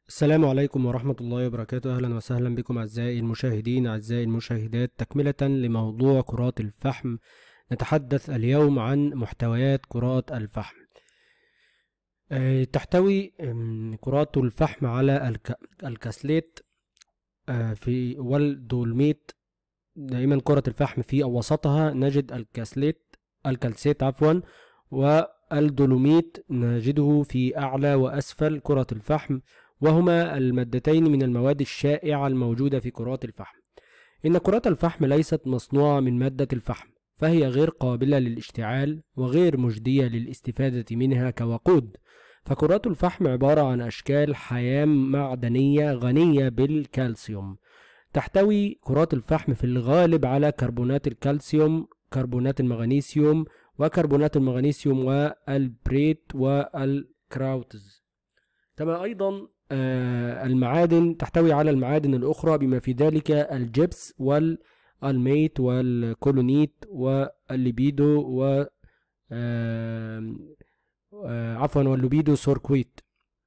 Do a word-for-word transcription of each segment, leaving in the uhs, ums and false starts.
السلام عليكم ورحمة الله وبركاته. أهلا وسهلا بكم أعزائي المشاهدين أعزائي المشاهدات، تكملة لموضوع كرات الفحم. نتحدث اليوم عن محتويات كرات الفحم. أه تحتوي كرات الفحم على الك... الكسليت أه في والدولميت. دائما كرة الفحم في وسطها نجد الكسليت الكالسيت عفوا والدولوميت نجده في أعلى وأسفل كرة الفحم، وهما المادتين من المواد الشائعة الموجودة في كرات الفحم. إن كرات الفحم ليست مصنوعة من مادة الفحم، فهي غير قابلة للاشتعال وغير مجدية للاستفادة منها كوقود. فكرات الفحم عبارة عن أشكال حيام معدنية غنية بالكالسيوم. تحتوي كرات الفحم في الغالب على كربونات الكالسيوم، كربونات المغنيسيوم وكربونات المغنيسيوم والبريت والكراوتز. كما أيضا آه المعادن، تحتوي على المعادن الأخرى بما في ذلك الجبس والميت والكولونيت والليبيدو و آه آه عفوا والليبيدو سوركويت.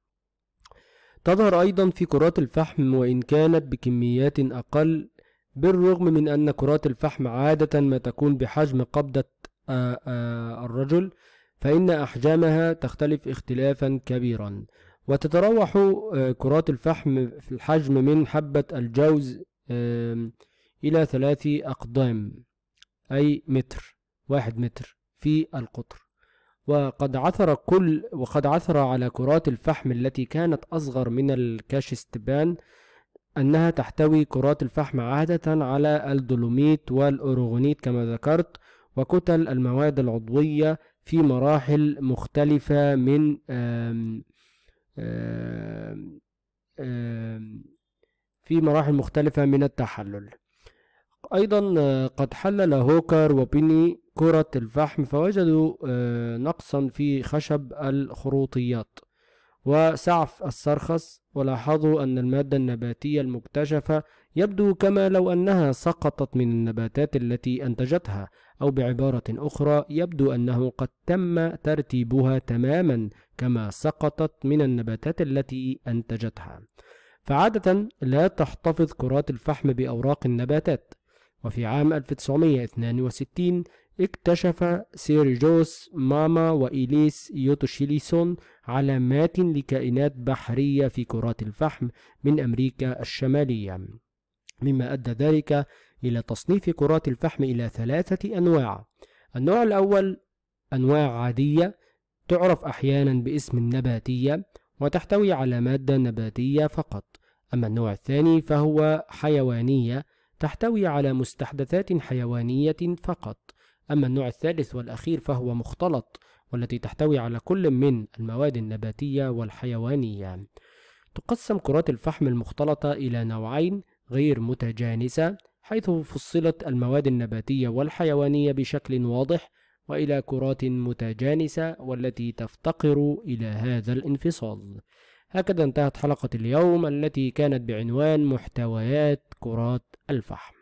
تظهر أيضا في كرات الفحم وإن كانت بكميات أقل، بالرغم من أن كرات الفحم عادة ما تكون بحجم قبضة آه آه الرجل، فإن أحجامها تختلف اختلافا كبيرا. وتتراوح كرات الفحم في الحجم من حبة الجوز إلى ثلاث أقدام، أي متر واحد متر في القطر. وقد عثر كل وقد عثر على كرات الفحم التي كانت أصغر من الكاشستبان أنها تحتوي كرات الفحم عادة على الدولوميت والأوروغونيت كما ذكرت، وكتل المواد العضوية في مراحل مختلفة من آم آم آم في مراحل مختلفة من التحلل. أيضا قد حلل هوكر وبيني كرة الفحم فوجدوا نقصا في خشب الخروطيات وسعف السرخس، ولاحظوا أن المادة النباتية المكتشفة يبدو كما لو أنها سقطت من النباتات التي أنتجتها، أو بعبارة أخرى يبدو أنه قد تم ترتيبها تماما كما سقطت من النباتات التي أنتجتها. فعادة لا تحتفظ كرات الفحم بأوراق النباتات. وفي عام ألف وتسعمائة واثنين وستين اكتشف سيرجوس ماما وإليس يوتوشيليسون علامات لكائنات بحرية في كرات الفحم من أمريكا الشمالية، مما أدى ذلك إلى تصنيف كرات الفحم إلى ثلاثة أنواع. النوع الأول أنواع عادية تعرف أحيانا باسم النباتية وتحتوي على مادة نباتية فقط. أما النوع الثاني فهو حيوانية تحتوي على مستحدثات حيوانية فقط. أما النوع الثالث والأخير فهو مختلط، والتي تحتوي على كل من المواد النباتية والحيوانية. تقسم كرات الفحم المختلطة إلى نوعين غير متجانسة، حيث فصلت المواد النباتية والحيوانية بشكل واضح، وإلى كرات متجانسة والتي تفتقر إلى هذا الانفصال. هكذا انتهت حلقة اليوم التي كانت بعنوان محتويات كرات الفحم.